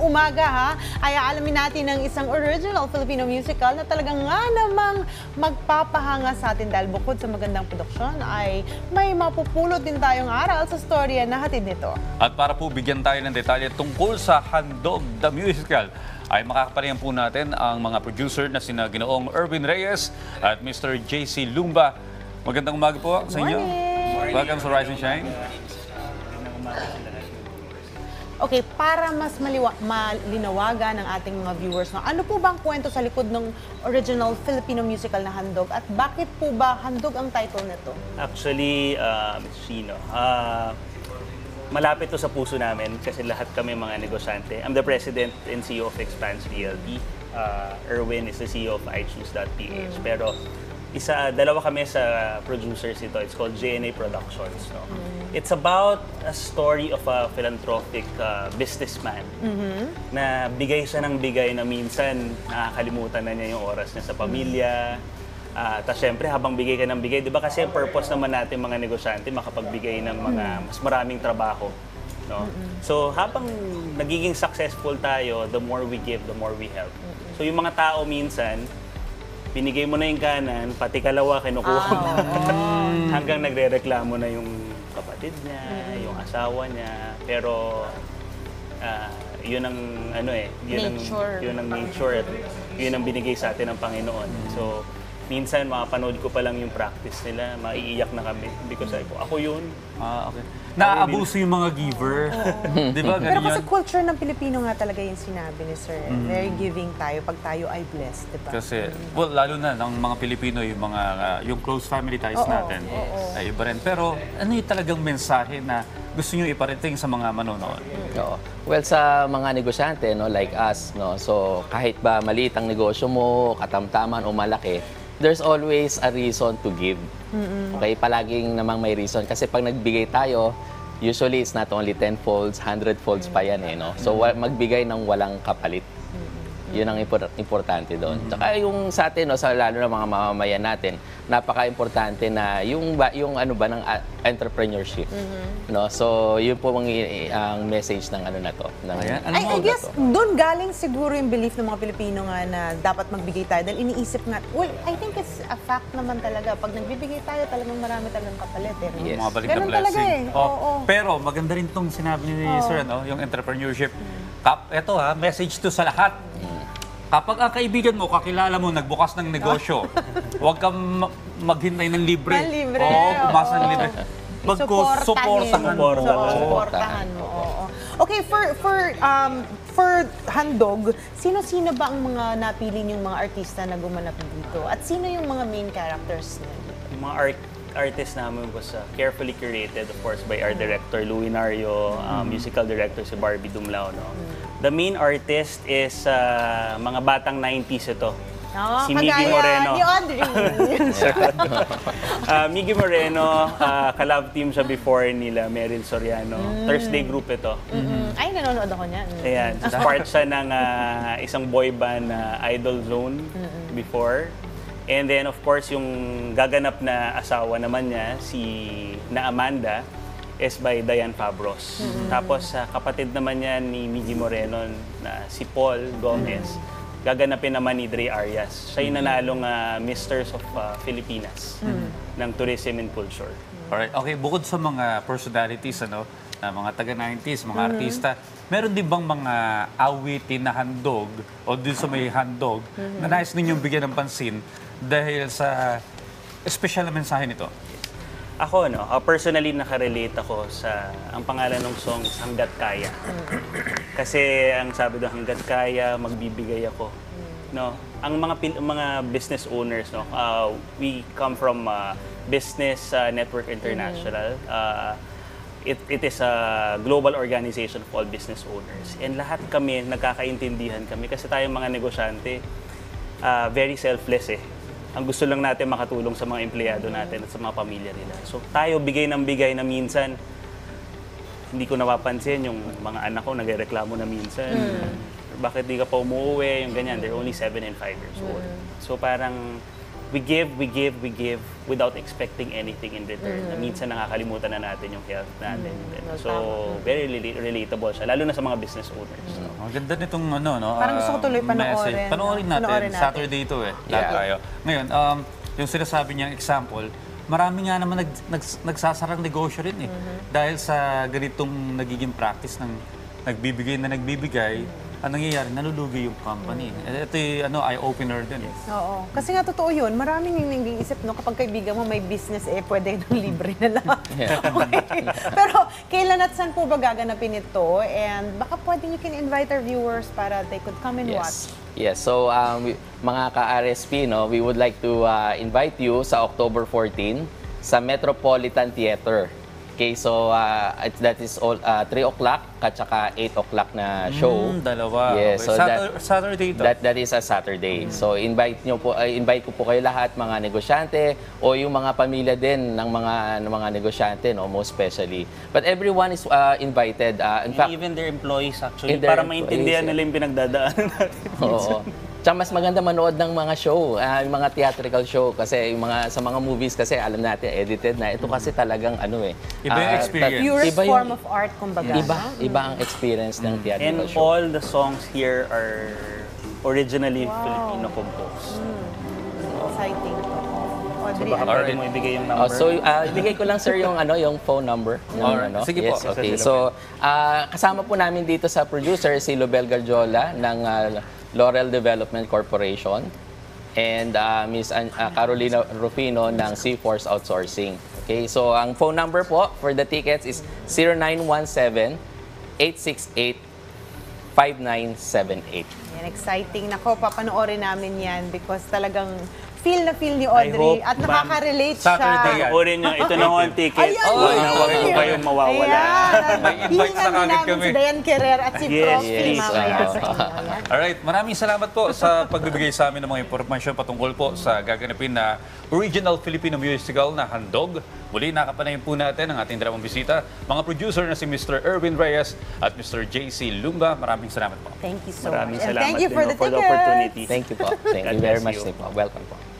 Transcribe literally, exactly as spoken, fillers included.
umaga ha, ay aalamin natin ng isang original Filipino musical na talagang nga namang magpapahanga sa atin dahil bukod sa magandang produksyon ay may mapupulot din tayong aral sa storya na hatid nito. At para po bigyan tayo ng detalye tungkol sa Handog the Musical, ay makakapalingan po natin ang mga producer na sina Ginoong Erwin Reyes at Mister J C Lumba. Magandang umaga po sa inyo. Morning. Welcome sa Rise and Shine. Okay, para mas maliwa, malinawagan ng ating mga viewers, no, ano po ba ang kwento sa likod ng original Filipino musical na Handog at bakit po ba Handog ang title nito? Actually, uh, Miz Chino, uh, malapit to sa puso namin kasi lahat kami mga negosyante. I'm the president and C E O of Expanse Realty. Uh, Erwin is the C E O of I Choose dot P H. Mm. Pero isa, dalawa kami sa producers ito. It's called J N A Productions. No? Mm. It's about a story of a philanthropic uh, businessman mm-hmm. na bigay siya ng bigay na minsan nakakalimutan na niya yung oras niya sa pamilya. Uh, Tapos syempre, habang bigay ka ng bigay, di ba kasi ang purpose naman natin mga negosyante, makapagbigay ng mga mas maraming trabaho. No? Mm-hmm. So habang nagiging successful tayo, the more we give, the more we help. Mm-hmm. So yung mga tao minsan, binigay mo na yung kanan, pati kalawa kinukuha mo. Oh. Hanggang nagre-reklamo na yung kapatid niya, mm-hmm. yung asawa niya. Pero uh, yun ang ano eh, yun nature. ang yun ang nature at yun ang binigay sa atin ng Panginoon. So minsan makapanood ko pa lang yung practice nila, maiiyak na kami because sabi ko, ako yun. Ah, okay. Naaabuso yung mga giver. Di ba? Pero Ganyan. kasi culture ng Pilipino nga talaga yung sinabi ni Sir. Mm. Very giving tayo pag tayo ay blessed, di ba? Kasi, well, lalo na ng mga Pilipino, yung mga, uh, yung close family ties Oo, natin, oo. ay iba rin. Pero ano yung talagang mensahe na gusto nyo iparating sa mga manonood? Oo. Well, sa mga negosyante, no, like us, no, so kahit ba maliit ang negosyo mo, katamtaman o malaki, there's always a reason to give. Mm-hmm. Okay, palaging namang may reason. Kasi pag nagbigay tayo, usually it's not only ten folds, one hundred folds pa yan eh, no? So magbigay ng walang kapalit. Yun ang impor- importante doon. Mm-hmm. Tsaka yung sa atin, no, sa lalo na mga mamamayan natin, napaka-importante na yung ba, yung ano ba ng uh, entrepreneurship. Mm-hmm. No? So yun po ang, ang message ng ano na to. Ng, Ayan, ano I, I guess doon galing siguro yung belief ng mga Pilipino nga na dapat magbigay tayo. Dahil iniisip nga, well, I think it's a fact naman talaga. Pag nagbibigay tayo, talagang marami talagang kapalit. Eh, no? Yes. Mga balik Ganun na blessing. talaga eh. Oh, Oo. Pero maganda rin itong sinabi ni Oo. Sir, ano, yung entrepreneurship. Kap, eto ha, message to sa lahat. Kapag ang kaibigan mo, kakilala mo, nagbukas ng negosyo, huwag kang ma- maghintay ng libre. Ng libre, Oo, pumasa ng oo. libre. Supportahin. Magko-supportahan mo. Oo, supportahan mo. Oo. Okay, for for um for Handog, sino-sino ba ang mga napili niyong mga artista na gumanap dito? At sino yung mga main characters niya? Yung mga art artist namin was uh, carefully curated, of course, by our director, Louie Nario, uh, musical director si Barbie Dumlao. No? The main artist is uh, mga batang nineties ito. Oh, si Miggy kagaya Moreno. ni Audrey. uh, Miggy Moreno, uh, kalab team siya before nila, Meryl Soriano. Mm. Thursday group ito. Mm-hmm. Ay, nanonood ako niyan. Ayan. So, part siya ng uh, isang boy band na uh, Idol Zone mm-hmm. before. And then, of course, yung gaganap na asawa naman niya, si na Amanda, is by Diane Fabros. Mm-hmm. Tapos, uh, kapatid naman niya ni Miggy Moreno na si Paul Gomez. Mm-hmm. Gaganapin naman ni Dre Arias. Siya yung nanalong uh, Misters of uh, Filipinas mm-hmm. ng Tourism and Culture. Alright, okay, bukod sa mga personalities, ano, na mga taga-nineties, mga mm-hmm. artista, meron din bang mga awitin na handog o din sa may handog mm-hmm. na nais ninyong bigyan ng pansin dahil sa espesyal na mensahe nito? Ako, no, uh, personally nakarelate ako sa, ang pangalan ng song is Hanggat Kaya. Kasi ang sabi doon, hanggat kaya, magbibigay ako. No? Ang mga pil- mga business owners, no, uh, we come from uh, Business uh, Network International. Uh, it, it is a global organization of all business owners. And lahat kami, nagkakaintindihan kami kasi tayong mga negosyante, uh, very selfless eh. Ang gusto lang natin makatulong sa mga empleyado natin at sa mga pamilya nila. So tayo bigay ng bigay na minsan, hindi ko napapansin yung mga anak ko nagrereklamo na minsan. Mm. Bakit di ka pa umuwi? Yung ganyan, they're only seven and five years old. Mm. So parang we give, we give, we give without expecting anything in return. Na minsan nakakalimutan na natin yung health natin. Mm. So, very rela- relatable siya, lalo na sa mga business owners. Ang ganda nitong ano, no? Parang gusto ko ah, tuloy panoorin. message. Panoorin natin. Panoorin natin. Saturday ito eh. Lahat Yeah. tayo. Ngayon, um, yung sinasabi niyang example, marami nga naman nag, nag, nagsasarang negosyo rin eh. Dahil sa ganitong nagiging practice ng nagbibigay na nagbibigay, ang nangyayari, nalulugi yung company. Eh, Ito yung ano, eye-opener din. Oo. Kasi nga totoo yun, maraming yung nag-iisip, no, kapag kaibigan mo may business, eh, pwede nang libre na lang. Okay. Pero kailan at saan po ba gaganapin ito? And baka pwede you can invite our viewers para they could come and watch. Yes. Yes. So, um, we- mga ka-R S P, no, we would like to uh, invite you sa October fourteen sa Metropolitan Theater. Okay, so uh, it- that is all uh, three o'clock at saka eight o'clock na show. Mm, dalawa. Yes, Okay. so Satur- that, Saturday ito. that that is a Saturday. So invite nyo po uh, invite ko po kayo lahat mga negosyante o yung mga pamilya din ng mga ng mga negosyante, no, most especially. But everyone is uh, invited. Uh, in And fact, even their employees actually, In their para maintindihan employees, nila yung pinagdadaanan natin. oo. Tsaka mas maganda manood ng mga show, ah, yung mga theatrical show kasi yung mga sa mga movies kasi alam natin edited na. Ito kasi talagang ano eh. Iba yung ah, experience. tat- Purest iba yung- form of art, kumbaga. Iba, iba ang experience ng And theatrical show. all the songs here are originally Filipino composed. Exciting. Audrey, Baka ano? pwede mo ibigay yung Oh, number. so uh, ibigay ko lang sir yung ano yung phone number ng Alright. ano. Sige po. Yes, okay. So ah, kasama po namin dito sa producer si Lobel Garjola ng ah, Laurel Development Corporation and uh, Miss An- ah, Carolina Rufino ng C-Force Outsourcing. Okay, so ang phone number po for the tickets is zero nine one seven, eight six eight, five nine seven eight. Yan, exciting. Nako, papanoorin namin yan because talagang feel na feel ni I Audrey hope, at ma'am, nakaka-relate Saturday siya. yan. Panoorin nyo, ito na one ticket. Ayan, Huwag na yun. huwag po kayong mawawala. Ayan. May invite Hihingan na din kagad namin kami. si Dayan Kerrer at si Yes, Prof. please. mamaya Ah. sa inyo. Yan. Alright, maraming salamat po sa pagbibigay sa amin ng mga impormasyon patungkol po sa gaganapin na original Filipino musical na Handog. Muli nakapanayin po natin ang ating dalawang bisita, mga producer na si Mister Erwin Reyes at Mister J C Lumba. Maraming salamat po. Thank you so Maraming much. And salamat thank you din for no, the for the tickets. opportunity. Thank you po. Thank God you very bless much you. po. Welcome po.